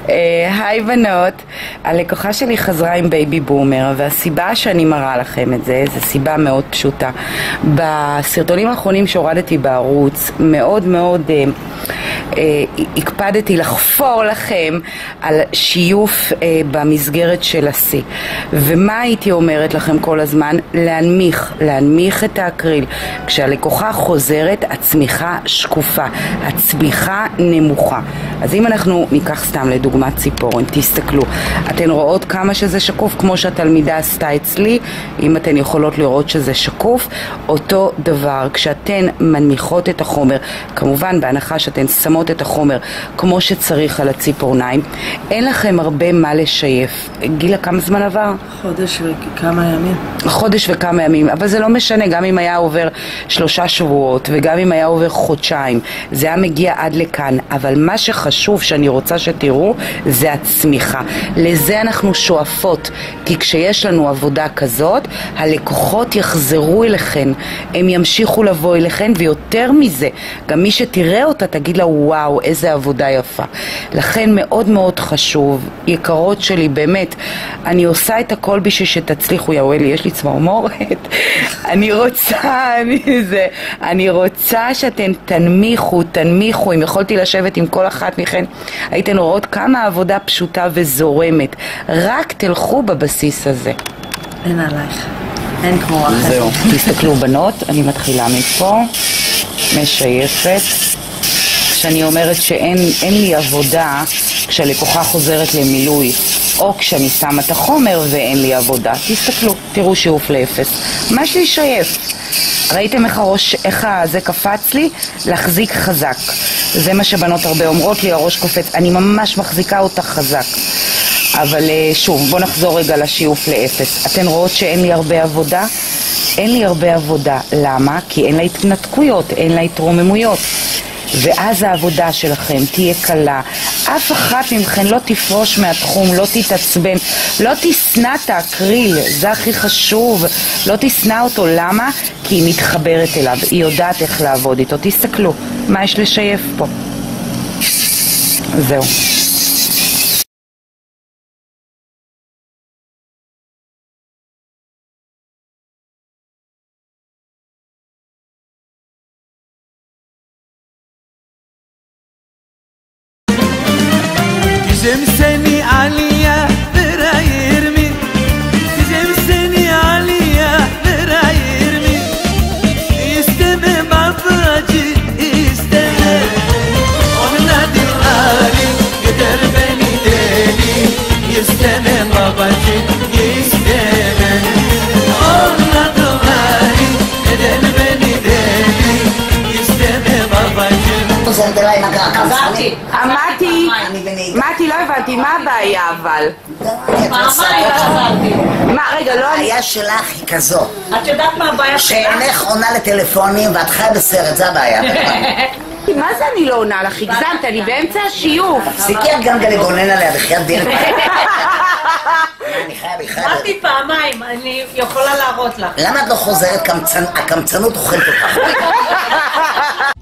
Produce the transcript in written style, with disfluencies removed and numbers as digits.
היי בנות, הלקוחה שלי חזרה עם בייבי בומר, והסיבה שאני מראה לכם את זה, זו סיבה מאוד פשוטה. בסרטונים האחרונים שהורדתי בערוץ, מאוד מאוד הקפדתי לחפור לכם על שיוף במסגרת של השיא. ומה הייתי אומרת לכם כל הזמן? להנמיך את האקריל. כשהלקוחה חוזרת, הצמיחה שקופה, הצמיחה נמוכה. אז אם אנחנו ניקח סתם לדוגמת ציפורן, תסתכלו, אתן רואות כמה שזה שקוף, כמו שהתלמידה עשתה אצלי, אם אתן יכולות לראות שזה שקוף, אותו דבר, כשאתן מנמיכות את החומר, כמובן בהנחה שאתן שמות את החומר כמו שצריך על הציפורניים, אין לכם הרבה מה לשייף. גילה, כמה זמן עבר? חודש וכמה ימים. חודש וכמה ימים, אבל זה לא משנה, גם אם היה עובר 3 שבועות וגם אם היה עובר חודשיים, זה היה מגיע עד לכאן. אבל מה שחשוב שאני רוצה שתראו זה הצמיחה. לזה אנחנו שואפות, כי כשיש לנו עבודה כזאת, הלקוחות יחזרו אליכן, הם ימשיכו לבוא אליכן, ויותר מזה, גם מי שתראה אותה תגיד לה וואו, איזה עבודה יפה. לכן מאוד מאוד חשוב, יקרות שלי, באמת, אני עושה את הכל בשביל שתצליחו. יאולי, יש לי צמרמורת. אני רוצה שאתן תנמיכו, אם יכולתי לשבת עם כל אחת מכן, הייתן רואות כמה עבודה פשוטה וזורמת. רק תלכו בבסיס הזה. אין עלייך, אין כמו אחר. זהו, תסתכלו בנות, אני מתחילה מפה, משייפת. כשאני אומרת שאין לי עבודה כשהלקוחה חוזרת למילוי, או כשאני שמה את החומר ואין לי עבודה, תסתכלו, תראו שיעוף לאפס. מה שלי שייף? ראיתם איך זה קפץ לי? להחזיק חזק. זה מה שבנות הרבה אומרות לי, הראש קופץ. אני ממש מחזיקה אותך חזק. אבל שוב, בוא נחזור רגע לשיעוף לאפס. אתן רואות שאין לי הרבה עבודה? אין לי הרבה עבודה. למה? כי אין לה התנתקויות, אין לה התרוממויות. ואז העבודה שלכם תהיה קלה. אף אחת ממכן לא תפרוש מהתחום, לא תתעצבן, לא תסנע את האקריל, זה הכי חשוב. לא תסנע אותו. למה? כי היא מתחברת אליו, היא יודעת איך לעבוד איתו. תסתכלו, מה יש לשייף פה? זהו. Dizem seni Ali'ye vereyir mi? Dizem seni Ali'ye vereyir mi? İstemem ablacı, istemem. Onun adı Ali, eder beni deli. İstemem babacı, istemem. Onun adı Ali, eder beni deli. İstemem babacı. מתי, לא הבנתי, מה הבעיה אבל? מה, רגע, לא... הבעיה שלך היא כזו. את יודעת מה הבעיה שלך? שאינך עונה לטלפונים ואת חיה בסרט, זה הבעיה. מה זה אני לא עונה לך? הגזמת, אני באמצע השיוף. תפסיקי את גם לגונן עליה בחייאת דין. אמרתי פעמיים, אני יכולה להראות לך. למה את לא חוזרת? הקמצנות אוכלת אותך.